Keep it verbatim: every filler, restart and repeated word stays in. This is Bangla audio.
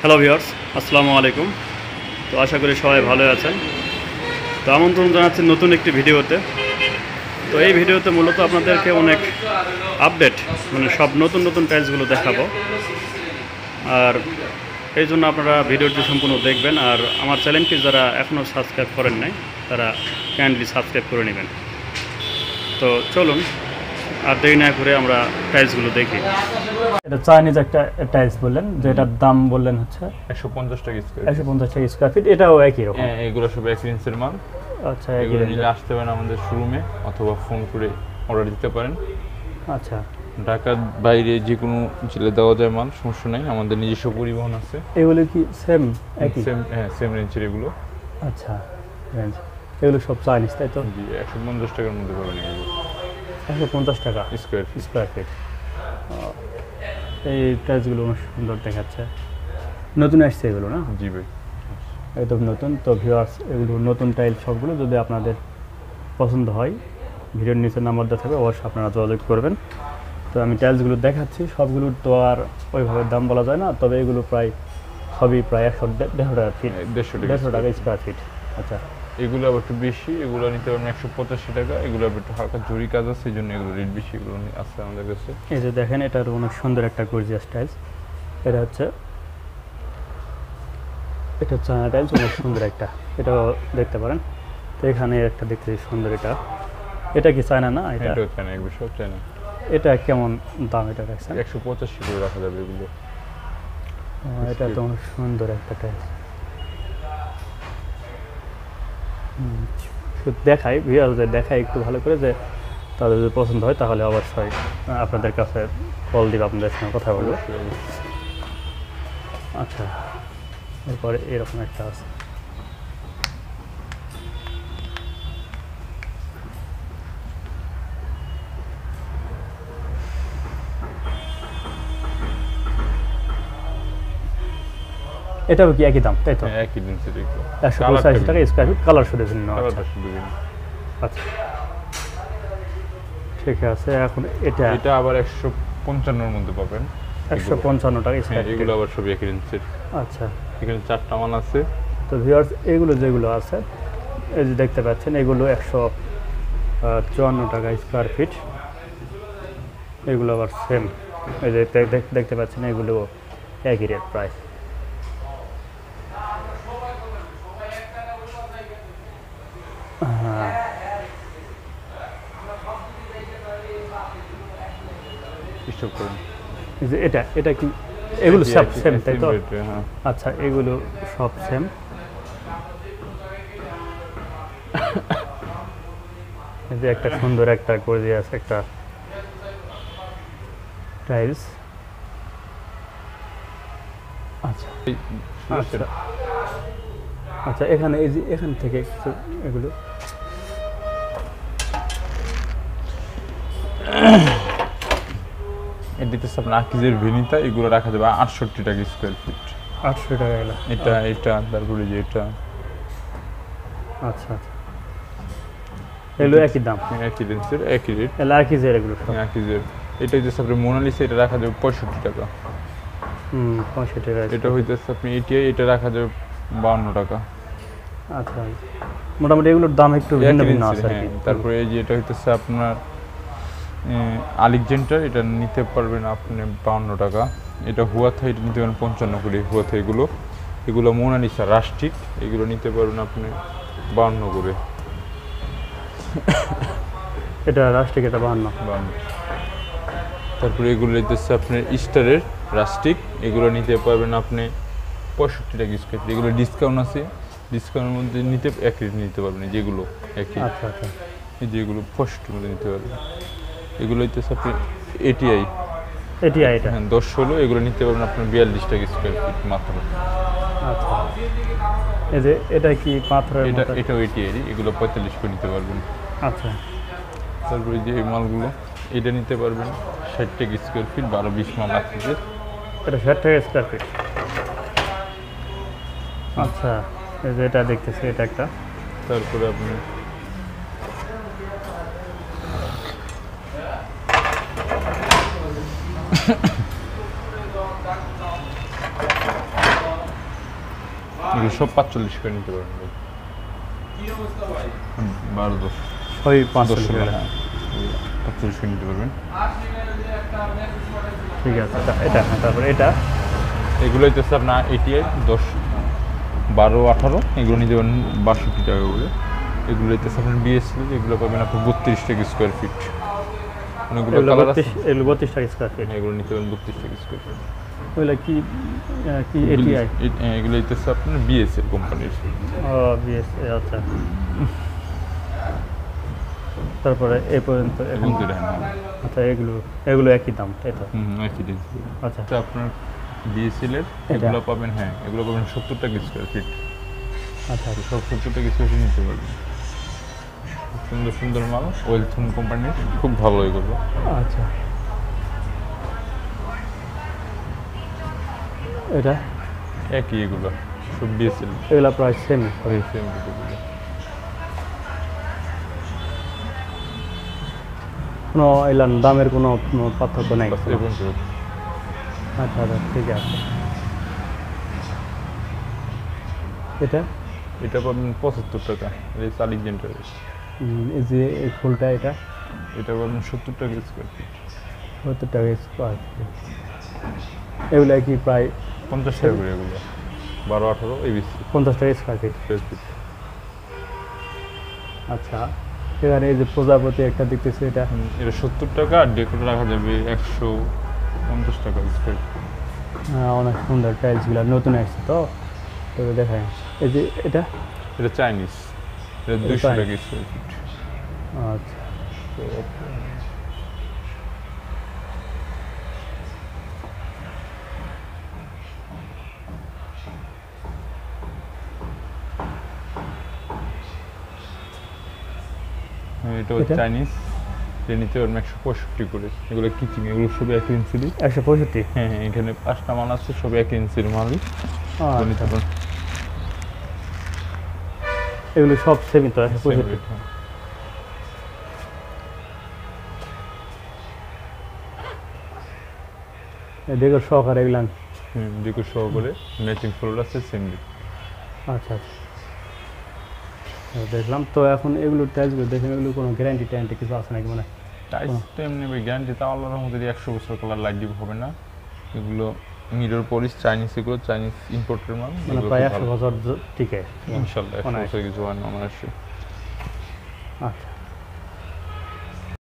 হ্যালো ভিউয়ার্স, আসসালামু আলাইকুম। তো আশা করি সবাই ভালো আছেন। তো আমন্ত্রণ জানাচ্ছি নতুন একটি ভিডিওতে। তো এই ভিডিওতে মূলত আপনাদেরকে অনেক আপডেট মানে সব নতুন নতুন টাইলসগুলো দেখাবো, আর এই জন্য আপনারা ভিডিওটি সম্পূর্ণ দেখবেন। আর আমার চ্যানেলটি যারা এখনও সাবস্ক্রাইব করেন নাই তারা কাইন্ডলি সাবস্ক্রাইব করে নেবেন। তো চলুন আর দেরি না করে আমরা টাইলসগুলো দেখি। এটা চাইনিজ একটা টাইলস বললেন, যেটার দাম বললেন হচ্ছে একশো পঞ্চাশ টাকা স্কয়ার একশো পঞ্চাশ টাকা স্কয়ার ফিট। এটাও একই রকম? হ্যাঁ, এগুলো সব এক ইঞ্চের মাল। আচ্ছা, এগুলো নিলে আসতে পারেন আমাদের শোরুমে অথবা ফোন করে অর্ডার দিতে পারেন। আচ্ছা, ঢাকার বাইরে যে কোনো জেলে দেওয়া যায় মাল, সমস্যা নেই, আমাদের নিজস্ব পরিবহন আছে। এগুলো কি সেম একই? সেম, হ্যাঁ সেম রেঞ্জের এগুলো। আচ্ছা, রেঞ্জ এগুলো সব চাইনিজ, তাই তো? জি, একশো পঞ্চাশ টাকার মধ্যে পাবেন এগুলো। একশো পঞ্চাশ টাকা স্কয়ার ফিট স্কয়ার ফিট এই টাইলসগুলো অনেক সুন্দর দেখাচ্ছে। নতুন আসছে এগুলো না? জি ভাই, একদম নতুন। তো ভিউয়ার্স, এগুলো নতুন টাইলস সবগুলো যদি আপনাদের পছন্দ হয়, ভিডিওর নিচে নাম্বার দেওয়া থাকবে, অবশ্যই আপনারা যোগাযোগ করবেন। তো আমি টাইলসগুলো দেখাচ্ছি, সবগুলোর তো আর ওইভাবে দাম বলা যায় না, তবে এগুলো প্রায় সবই প্রায় একশো দেড়শো টাকা ফিট, দেড়শো দেড়শো টাকা স্কোয়ার ফিট। আচ্ছা, এগুলো আবার একটু বেশি, এগুলো নিতে পারবেন একশো পঁচাশি টাকা। এগুলো আবার একটু হালকা জরি কাজ আছে, এই জন্য এগুলো রেট বেশি। এগুলো আছে আমাদের কাছে। এই যে দেখেন, এটার অনেক সুন্দর একটা গর্জিয়াস টাইলস। এটা হচ্ছে এটা হচ্ছে টাইলস, অনেক সুন্দর একটা, এটাও দেখতে পারেন। তো এখানে একটা দেখতে সুন্দর, এটা এটা কি চায়না না? এটা এটাও চায়না, এগুলো সব চায়না। এটা কেমন দাম এটা রাখছেন? একশো পঁচাশি করে রাখা যাবে এগুলো। এটা তো অনেক সুন্দর একটা টাইলস। শুধু দেখাই, ভিউয়ারদের দেখাই একটু ভালো করে, যে তাদের যদি পছন্দ হয় তাহলে অবশ্যই আপনাদের কাছে কল দিবে, আপনাদের সঙ্গে কথা বলবো। আচ্ছা, এরপরে এরকম একটা আছে। এটাও কি একই দাম, তাই তো? একই দিন সেটা একশো পঁচাশি টাকা স্কোয়ার ফিট, কালার শুধু ভিন্ন। আচ্ছা, ঠিক আছে। এখন এটা এটা আবার একশো পঞ্চান্নর মধ্যে পাবেন, একশো পঞ্চান্ন টাকা স্কোয়ার ফিট। এগুলো আবার সবই একই রেঞ্জের। আচ্ছা, এখানে চারটা মাল আছে। তো ভিউয়ার্স, এগুলো যেগুলো আছে এই যে দেখতে পাচ্ছেন, এগুলো একশো চুয়ান্ন টাকা স্কোয়ার ফিট। এগুলো আবার সেম, এই যে দেখতে পাচ্ছেন, এগুলো একই রেট প্রায়। হ্যাঁ, স্টপ করুন। এই যে এটা এটা কি এগুলো সব সেম, তাই তো? হ্যাঁ, আচ্ছা, এগুলো সব সেম। এই যে একটা সুন্দর একটা গর্জিয়াস একটা টাইলস। আচ্ছা আচ্ছা আচ্ছা, এখানে এই যে এখান থেকে এগুলো এটিতে আপনার আকিজের ভেনিতা, এগুলো রাখা যাবে আটষট্টি টাকা স্কোয়ার ফিট। আটশো টাকা এগুলো? এটা এটা তারপরে যে এটা। আচ্ছা আচ্ছা, এগুলো একই দাম, একই রেঞ্জের, একই রেট। এগুলো আকিজের, এগুলো আকিজের। এটা হইতেছে আপনার মোনালিসা, এটা রাখা যাবে পঁয়ষট্টি টাকা। হুম, পঁয়ষট্টি টাকা। এটা হইতেছে আপনি এটিআই, এটা রাখা যাবে বাউন্ন টাকা। আচ্ছা, মোটামুটি এগুলোর দাম একটু ভিন্ন ভিন্ন আছে। তারপরে এই যে এটা হইতেছে আপনার আলেকজান্ডার, এটা নিতে পারবেন আপনি বাউন্ন টাকা। এটা হুয়াথা, এটা নিতে পারবেন পঞ্চান্ন করে। হুয়াথা এগুলো এগুলো মোনালিসা রাস্টিক, এগুলো নিতে পারবেন আপনি বাউন্ন করে। এটা রাস্টিক, এটা বাহান্ন বাউন্ন। তারপরে এগুলো নিতেছে আপনার স্টারের রাস্টিক, এগুলো নিতে পারবেন আপনি পঁয়ষট্টি টাকা স্কোয়ার ফিট। এগুলো ডিসকাউন্ট আছে, ডিসকাউন্টের মধ্যে নিতে এক রেট নিতে পারবেন, যেগুলো একই। আচ্ছা আচ্ছা, এই যেগুলো পঁয়ষট্টির মধ্যে নিতে পারবেন। এগুলো হইতেছে আপনি এটিআই, এটিআই এটা হ্যাঁ দশ ষোলো, এগুলো নিতে পারবেন আপনার বিয়াল্লিশ টাকা স্কোয়ার ফিট মাত্র। আচ্ছা, এই যে এটা কি পাথরের? এটা এটাও এটিআই, এগুলো পঁয়তাল্লিশ করে নিতে পারবেন। আচ্ছা, তারপরে যে এই মালগুলো, এটা নিতে পারবেন ষাট টাকা স্কোয়ার ফিট, বারো বিশ মাল আসছে। এটা ষাট টাকা স্কোয়ার ফিট। আচ্ছা, এই যে এটা দেখতেছি, এটা একটা। তারপরে আপনি এগুলো সব পাঁচচল্লিশ করে নিতে পারবেন ভাই। হুম, বারো দশ ওই দশ পাঁচচল্লিশ ষোলো টাকা। হ্যাঁ পাঁচচল্লিশ করে নিতে পারবেন। ঠিক আছে, তা- এটা হ্যাঁ, তারপরে এটা এগুলো হইতেছে আপনার এইটি এইট দশ বারো আঠারো এগুলো নিতে পারেন বাষট্টি টাকা করে। এগুলো হইতেছে আপনার বিএসএল, এগুলো পাবেন আপনি বত্রিশ টাকা স্কোয়ার ফিট। অনেকগুলো এগুলো কালার আছে, বত্রিশ এগুলো বত্রিশ টাকা স্কোয়ার ফিট। এগুলো নিতে পারেন বত্রিশ টাকা স্কোয়ার ফিট। ওইগুলো কি আহ, কি এটিআই? এগুলো হইতেছে আপনার বিএসএল কোম্পানির। ও বিএস, আচ্ছা। তারপরে এ পর্যন্ত এখন এবং দুটো হ্যাঁ আচ্ছা, এগুলো এগুলো একই দাম, তাই তো? হুম একই দিন। আচ্ছা, আচ্ছা আপনার বিএসএল এর এটা? এগুলো পাবেন হ্যাঁ এগুলো পাবেন সত্তর টাকা স্কোয়ার ফিট। আচ্ছা, তো সব সত্তর টাকা স্কোয়ার ফিট নিতে পারবেন। খুব সুন্দর সুন্দর মাল, ওয়েলথুন কোম্পানির, খুব ভালো এগুলো। আচ্ছা। এটা একই এগুলো সব বিএসএল এগুলো প্রায় সেম। সেম এগুলো। কোনো এলান দামের কোনো কোনো পার্থক্য নেই? বাস এবং তো আচ্ছা আচ্ছা, ঠিক আছে। এটা এটা পাবেন পঁচাত্তর টাকা, এই চালিশ জেন্টারের। উম, এই যে এই ফুলটা, এটা এটা পাবেন সত্তর টাকা স্কোয়ার ফিট। সত্তর টাকা স্কোয়ার ফিট। এগুলো কি প্রায় পঞ্চাশ টাকা করে এগুলো, বারো আঠারো এবিসি পঞ্চাশ টাকা স্কোয়ার ফিট। Square feet. আচ্ছা, এখানে এই যে প্রজাপতি একটা দেখতেছি, এটা এটা সত্তর টাকা, আর ডেকোরে রাখা যাবে একশো পঞ্চাশ টাকা স্কোয়ার ফিট। হ্যাঁ, অনেক সুন্দর টাইলসগুলো নতুন আসছে তো, তবে দেখায়। এই যে এটা এটা চাইনিজ, এটা দুইশো টাকা স্কোয়ার ফিট। আচ্ছা, এটা এটা? চাইনিজ, এটা নিতে পারবেন একশো পঁয়ষট্টি করে। এগুলো কিচিং, এগুলো সব এক ইঞ্চিরই। একশো পঁয়ষট্টি। হ্যাঁ হ্যাঁ এখানে পাঁচটা মাল আছে, সব এক ইঞ্চির মালই। তো নিতে আচ্ছা, পারেন। এগুলো সব সেমই তো, একশো পঁয়ষট্টি। হ্যাঁ। দেখো সহকারে এগুলো। হুম ডেকো সহকারে ম্যাচিং ফ্লোর আছে সেম। আচ্ছা আচ্ছা, দেখলাম তো। এখন এগুলো টাইলসগুলো দেখেন, এগুলো কোনো গ্যারান্টি ট্যারান্টি কিছু আছে নাকি? মানে টাইলস তো এমনি গ্যারান্টি, তা আল্লাহর রহমতে একশো বছর কালার লাইট হবে না। এগুলো মিরর পলিশ চাইনিজ, এগুলো চাইনিজ ইম্পোর্টের মাল। মানে প্রায় একশো বছর জ- টিকে ইনশাল্লাহ একশো অনায়াসে। বছর কিছু হয় না অনায়াসে। আচ্ছা,